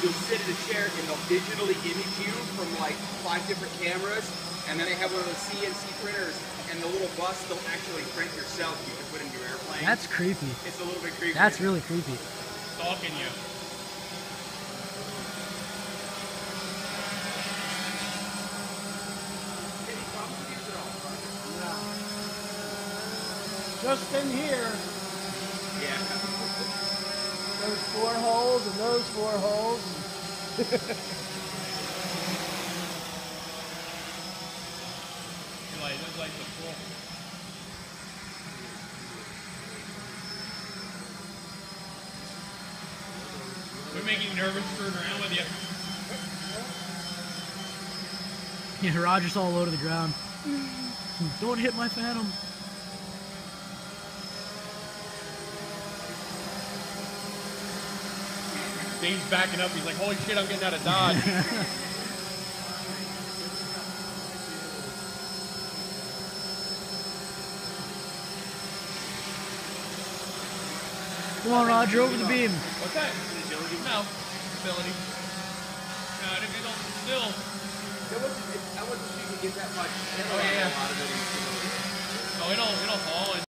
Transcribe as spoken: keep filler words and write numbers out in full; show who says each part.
Speaker 1: you'll sit in a chair and they'll digitally image you from like five different cameras, and then they have one of those C N C printers, and the little bus they'll actually print yourself. You can put in your airplane.
Speaker 2: That's creepy.
Speaker 1: It's a little bit creepy.
Speaker 2: That's really creepy.
Speaker 3: Stalking you.
Speaker 4: Just in here.
Speaker 1: Yeah.
Speaker 4: Those four holes and those four holes.
Speaker 3: Like, it's like the full. We're making you nervous screwing around with you.
Speaker 2: Yeah, Roger's all low to the ground. Don't hit my Phantom.
Speaker 3: Dave's backing up. He's like, holy shit, I'm getting out of Dodge.
Speaker 2: Come on, Roger, over the beam.
Speaker 3: What's that? No. Ability. No, it don't still.
Speaker 1: That wasn't, I wasn't sure you could get that much.
Speaker 3: Oh, yeah.
Speaker 1: A lot of it is
Speaker 3: Oh, it'll, it'll fall.